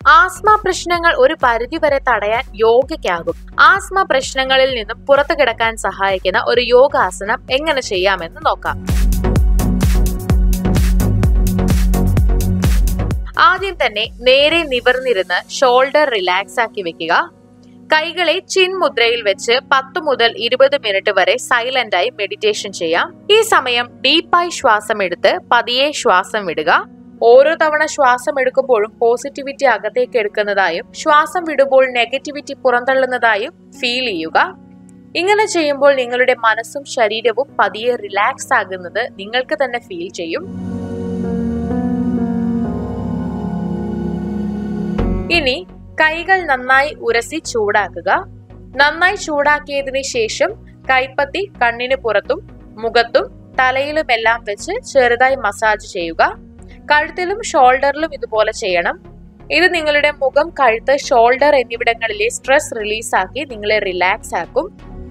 Asthma പ്രശ്നങ്ങൾ ഒരു പരിധിവരെ തടയാൻ യോഗയ്ക്കാകും. ആസ്മ പ്രശ്നങ്ങളിൽ നിന്നും പുറത്തു കിടക്കാൻ സഹായിക്കുന്ന ഒരു യോഗാസനം എങ്ങനെ ചെയ്യാമെന്ന് നോക്കാം. ആദ്യം തന്നെ നേരെ നിവർന്നിരുന്ന് ഷോൾഡർ റിലാക്സ് ആക്കി വെക്കുക. കൈകളെ ചിൻ മുദ്രയിൽ വെച്ച് 10 മുതൽ 20 മിനിറ്റ് വരെ സൈലന്റായി മെഡിറ്റേഷൻ ചെയ്യാം. ഈ സമയം ഡീപ്പായി ശ്വാസം എടുത്ത് പതിയെ ശ്വാസം വിടുക. ഓരോ തവണ ശ്വാസം എടുക്കുമ്പോഴും പോസിറ്റിവിറ്റി അകത്തേക്ക് എടുക്കുന്നതായും ശ്വാസം വിടുമ്പോൾ നെഗറ്റിവിറ്റി പുറന്തള്ളുന്നതായും ഫീൽ ചെയ്യുക. ഇങ്ങനെ ചെയ്യുമ്പോൾ നിങ്ങളുടെ മനസ്സും ശരീരവും പതിയെ റിലാക്സ് ആകുന്നത് നിങ്ങൾക്ക് തന്നെ ഫീൽ ചെയ്യും. ഇനി കൈകൾ നന്നായി ഉരസി ചൂടാക്കുക. നന്നായി ചൂടാക്കിയതിനു ശേഷം കൈപ്പത്തി കണ്ണിന് പുറത്തും മുഖത്തും തലയിലുമെല്ലാം വെച്ച് ചെറുതായി മസാജ് ചെയ്യുക. കഴുത്തിലും ഷോൾഡറിലും ഇതുപോലെ ചെയ്യണം. ഇത് നിങ്ങളുടെ മുഖം, കഴുത്ത്, ഷോൾഡർ എന്നിവിടങ്ങളിലെ സ്ട്രെസ് റിലീസ് ആക്കി നിങ്ങളെ റിലാക്സ് ആക്കും.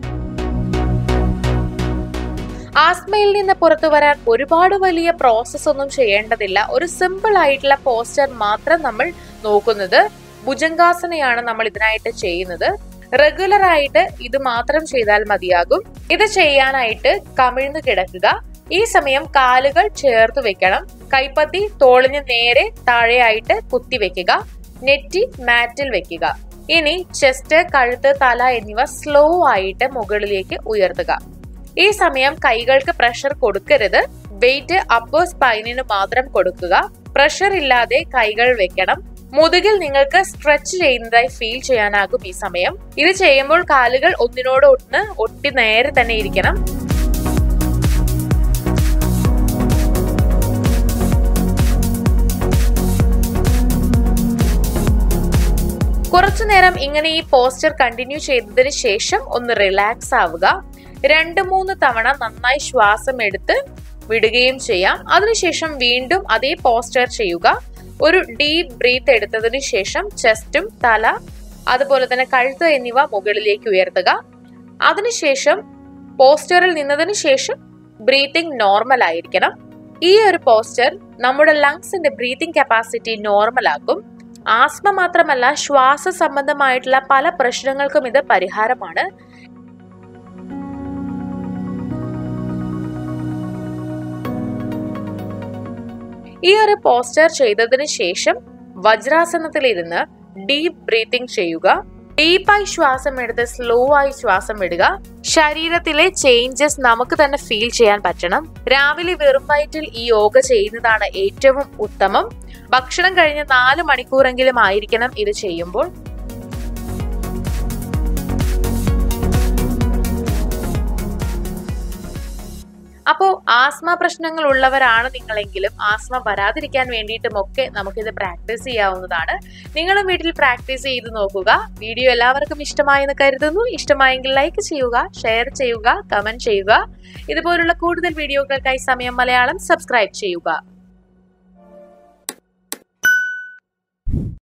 ആസ്മയിൽ നിന്ന് പുറത്തു വരാൻ ഒരുപാട് വലിയ പ്രോസസ് ഒന്നും ചെയ്യേണ്ടതില്ല. ഒരു സിമ്പിൾ ആയിട്ടുള്ള പോസ്റ്റർ മാത്രം നമ്മൾ നോക്കുന്നത്. ഭുജംഗാസനയാണ് നമ്മൾ ഇതിനായിട്ട് ചെയ്യുന്നത്. റെഗുലർ ആയിട്ട് ഇത് മാത്രം ചെയ്താൽ മതിയാകും. ഇത് ചെയ്യാനായിട്ട് കമിഴ്ന്നു കിടക്കുക. ഈ സമയം കാലുകൾ ചേർത്ത് വെക്കണം. കൈപ്പത്തി തോളിന് നേരെ താഴെയായിട്ട് കുത്തിവെക്കുക. നെറ്റി മാറ്റിൽ വെക്കുക. ഇനി ചെസ്റ്റ്, കഴുത്ത്, തല എന്നിവ സ്ലോ ആയിട്ട് മുകളിലേക്ക് ഉയർത്തുക. ഈ സമയം കൈകൾക്ക് പ്രഷർ കൊടുക്കരുത്. വെയിറ്റ് അപ്പർ സ്പൈനിന് മാത്രം കൊടുക്കുക. പ്രഷർ ഇല്ലാതെ കൈകൾ വെക്കണം. മുതുകിൽ നിങ്ങൾക്ക് സ്ട്രെച്ച് ചെയ്യുന്നതായി ഫീൽ ചെയ്യാനാകും ഈ സമയം. ഇത് ചെയ്യുമ്പോൾ കാലുകൾ ഒന്നിനോട് ഒന്ന് ഒട്ടി നേരെ തന്നെ ഇരിക്കണം. കുറച്ചുനേരം ഇങ്ങനെ ഈ പോസ്റ്റർ കണ്ടിന്യൂ ചെയ്തതിനു ശേഷം ഒന്ന് റിലാക്സ് ആവുക. 2-3 തവണ നന്നായി ശ്വാസം എടുത്ത് വിടുകയും ചെയ്യാം. അതിനുശേഷം വീണ്ടും അതേ പോസ്റ്റർ ചെയ്യുക. ഒരു ഡീപ് ബ്രീത്ത് എടുത്തതിനു ശേഷം ചെസ്റ്റും തല അതുപോലെ തന്നെ കഴുത്ത് എന്നിവ മുകളിലേക്ക് ഉയർത്തുക. അതിനുശേഷം പോസ്റ്ററിൽ നിന്നതിന് ശേഷം ബ്രീത്തിങ് നോർമൽ ആയിരിക്കണം. ഈ ഒരു പോസ്റ്റർ നമ്മുടെ ലങ്സിന്റെ ബ്രീത്തിങ് കപ്പാസിറ്റി നോർമൽ ആക്കും. ആസ്മ മാത്രമല്ല, ശ്വാസ സംബന്ധമായിട്ടുള്ള പല പ്രശ്നങ്ങൾക്കും ഇത് പരിഹാരമാണ്. ഈ ഒരു പോസ്റ്റർ ചെയ്തതിന് ശേഷം വജ്രാസനത്തിലിരുന്ന് ഡീപ് ബ്രീത്തിങ് ചെയ്യുക. ഡീപ്പായി ശ്വാസം എടുത്ത് സ്ലോ ആയി ശ്വാസം വിടുക. ശരീരത്തിലെ ചേഞ്ചസ് നമുക്ക് തന്നെ ഫീൽ ചെയ്യാൻ പറ്റണം. രാവിലെ വെറും വയറ്റിൽ ഈ യോഗ ചെയ്യുന്നതാണ് ഏറ്റവും ഉത്തമം. ഭക്ഷണം കഴിഞ്ഞ് 4 മണിക്കൂറെങ്കിലും ആയിരിക്കണം ഇത് ചെയ്യുമ്പോൾ. അപ്പോൾ ആസ്മ പ്രശ്നങ്ങൾ ഉള്ളവരാണ് നിങ്ങളെങ്കിലും ആസ്മ വരാതിരിക്കാൻ വേണ്ടിയിട്ടും ഒക്കെ നമുക്കിത് പ്രാക്ടീസ് ചെയ്യാവുന്നതാണ്. നിങ്ങളും വീട്ടിൽ പ്രാക്ടീസ് ചെയ്ത് നോക്കുക. വീഡിയോ എല്ലാവർക്കും ഇഷ്ടമായെന്ന് കരുതുന്നു. ഇഷ്ടമായെങ്കിൽ ലൈക്ക് ചെയ്യുക, ഷെയർ ചെയ്യുക, കമന്റ് ചെയ്യുക. ഇതുപോലുള്ള കൂടുതൽ വീഡിയോകൾക്കായി സമയം മലയാളം സബ്സ്ക്രൈബ് ചെയ്യുക.